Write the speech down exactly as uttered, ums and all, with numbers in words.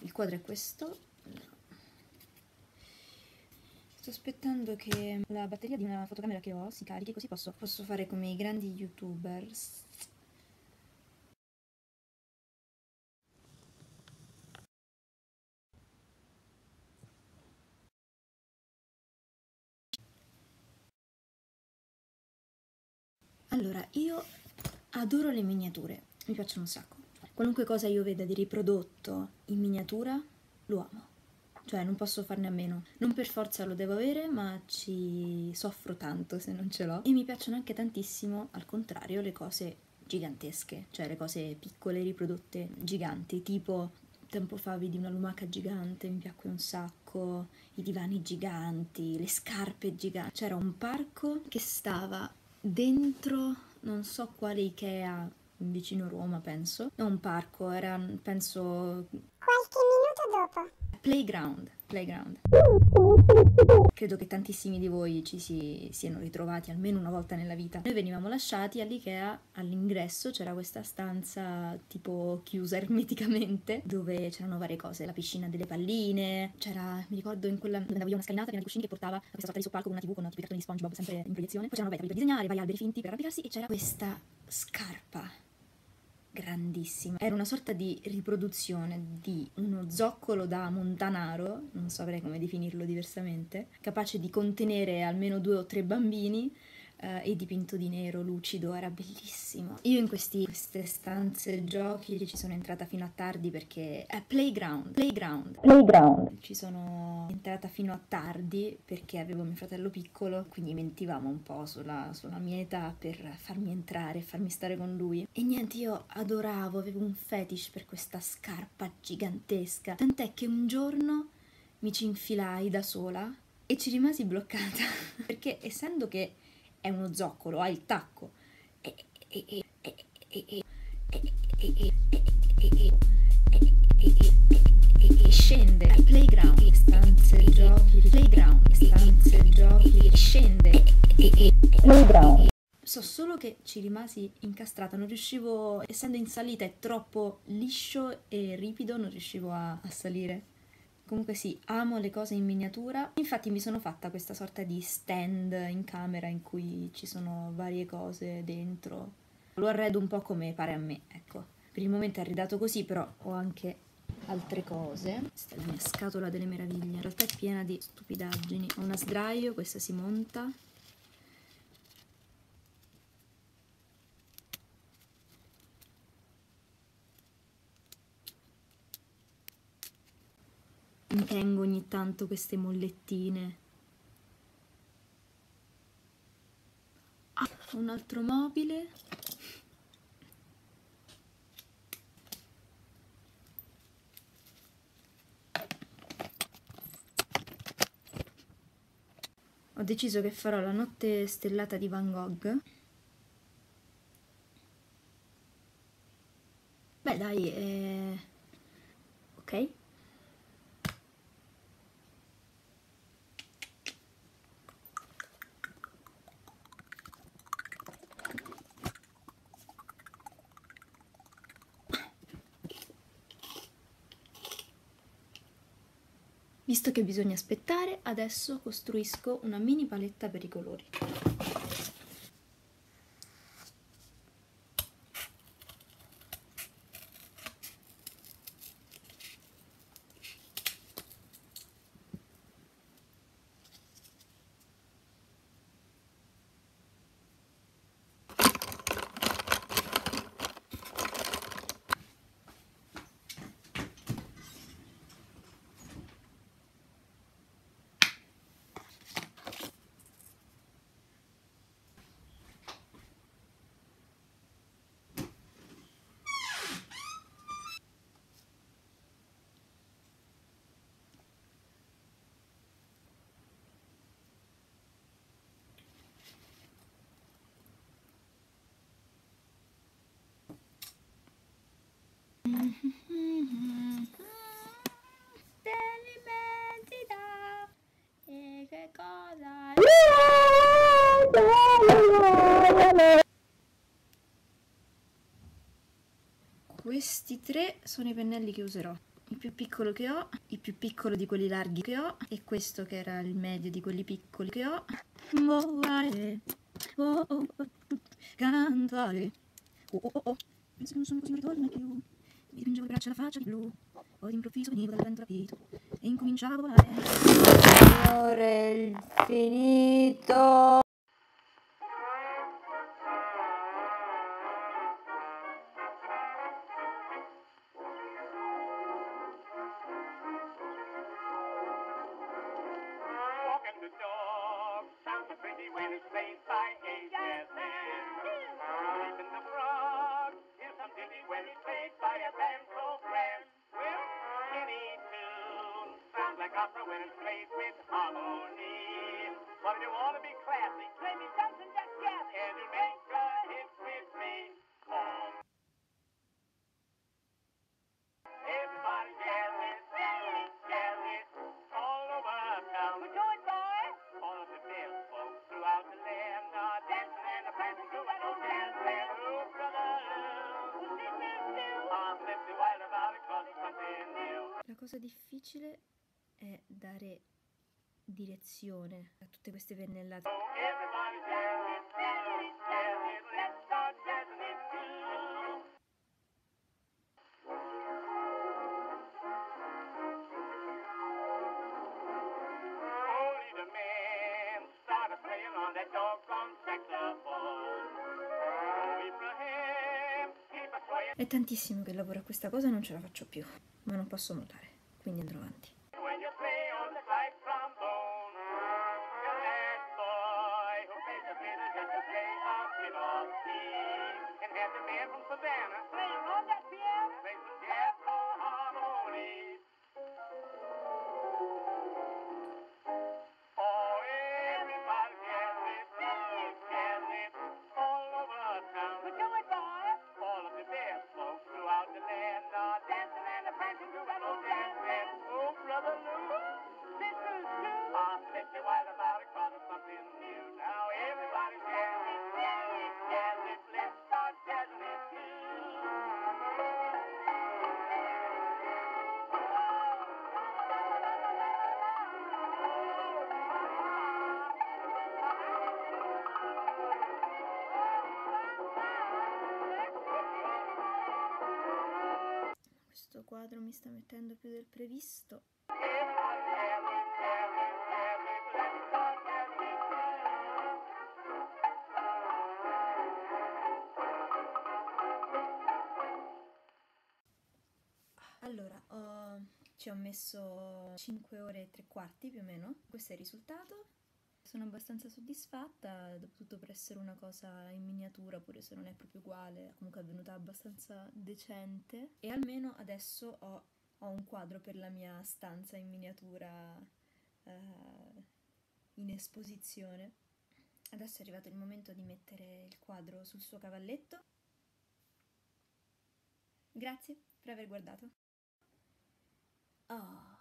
il quadro è questo. Sto aspettando che la batteria di una fotocamera che ho si carichi, così posso, posso fare come i grandi youtubers. Allora, io adoro le miniature, mi piacciono un sacco. Qualunque cosa io veda di riprodotto in miniatura, lo amo. Cioè, non posso farne a meno. Non per forza lo devo avere, ma ci soffro tanto se non ce l'ho. E mi piacciono anche tantissimo, al contrario, le cose gigantesche. Cioè, le cose piccole riprodotte giganti. Tipo, tempo fa vidi una lumaca gigante, mi piacque un sacco. I divani giganti, le scarpe giganti. C'era un parco che stava dentro non so quale Ikea vicino Roma, penso. Non un parco, era, penso, Qualche minuto dopo. Playground, Playground. Credo che tantissimi di voi ci si siano ritrovati almeno una volta nella vita. Noi venivamo lasciati all'Ikea, all'ingresso c'era questa stanza tipo chiusa ermeticamente, dove c'erano varie cose, la piscina delle palline, c'era, mi ricordo in quella, dove andavo io, una scalinata piena di cuscini che portava a questa sorta di soppalco con una tivù con tipo i cartoni di SpongeBob sempre in proiezione. Poi c'erano vetri per disegnare, vari alberi finti per arrampicarsi e c'era questa scarpa grandissima. Era una sorta di riproduzione di uno zoccolo da montanaro, non saprei come definirlo diversamente, capace di contenere almeno due o tre bambini, eh, e dipinto di nero, lucido, era bellissimo. Io in questi, queste stanze giochi ci sono entrata fino a tardi perché... è Playground, Playground, Playground. Ci sono entrata fino a tardi perché avevo mio fratello piccolo, quindi mentivamo un po' sulla, sulla mia età per farmi entrare e farmi stare con lui. E niente, io adoravo, avevo un fetish per questa scarpa gigantesca, tant'è che un giorno mi ci infilai da sola e ci rimasi bloccata perché essendo che è uno zoccolo, ha il tacco e, e, e, e, e, e, e, e, e, e scende al playground, stanze giochi, playground, stanze giochi, scende playground. So solo che ci rimasi incastrata, non riuscivo, essendo in salita è troppo liscio e ripido, non riuscivo a, a salire. Comunque sì, amo le cose in miniatura, infatti mi sono fatta questa sorta di stand in camera in cui ci sono varie cose dentro. Lo arredo un po' come pare a me, ecco. Per il momento è arredato così, però ho anche altre cose. Questa è la mia scatola delle meraviglie, in realtà è piena di stupidaggini. Ho una sdraio, questa si monta. Mi tengo ogni tanto queste mollettine. Ah, un altro mobile. Ho deciso che farò la notte stellata di Van Gogh. Beh, dai, è... ok. Visto che bisogna aspettare, adesso costruisco una mini paletta per i colori. Dell'immensità e che cosa questi tre sono i pennelli che userò. il più piccolo che ho, il più piccolo di quelli larghi che ho, e questo che era il medio di quelli piccoli che ho. Volare, oh, oh, oh, cantare, oh, oh, oh, penso che non sono così, non ritorna più. Mi dipingevo le braccia e la faccia di blu, poi d'improvviso venivo dal vento rapito e incominciavo a volare. Signore, il finito. Walking the dog sounds so pretty when it's played by a jazz band. Sleeping the frog is some ditty when it's played by a band so grand. Well, any tune sounds like opera when it's played with harmony. But if you want to be classy, play me something just jazzy and you'll make a hit with me. Come. Everybody jazz it, jazz it, all over town. We're going, boys. All of the dance folks throughout the land are dancing and prancing to an old jazz band. Oh, brother, I'm lifted right about it 'cause it's something new. La cosa difficile è dare direzione a tutte queste pennellate. Oh, everybody jazz it, jazz it, jazz it, let's start jazzing it too. Only the man started playing on that doggone saxophone. Oh, Abraham, keep a swaying. È tantissimo che lavoro a questa cosa e non ce la faccio più, ma non posso mollare, quindi andrò avanti. When you play on the pipe trombone, you're that boy who plays the fiddle just to play a bit off key. And have the man from Savannah playing on that piano, play some jazz for harmony. Oh, everybody jazz it, jazz it, all over town. We're doing, boys. All of the best folks throughout the land are dancing and prancing to that old jazz band. Oh, brother Lou, this is true. I'll set you right about it 'cause it's something new. Now everybody jazz it, jazz it, jazz it, let's start jazzing it too. Questo quadro mi sta mettendo più del previsto. Everybody jazz it, jazz it, jazz it, let's start jazzing it Allora, ho- ci ho messo cinque ore e tre quarti più o meno. Questo è il risultato. Sono abbastanza soddisfatta, dopotutto per essere una cosa in miniatura, pure se non è proprio uguale, comunque è venuta abbastanza decente. E almeno adesso ho, ho un quadro per la mia stanza in miniatura eh, in esposizione. Adesso è arrivato il momento di mettere il quadro sul suo cavalletto. Grazie per aver guardato. Oh.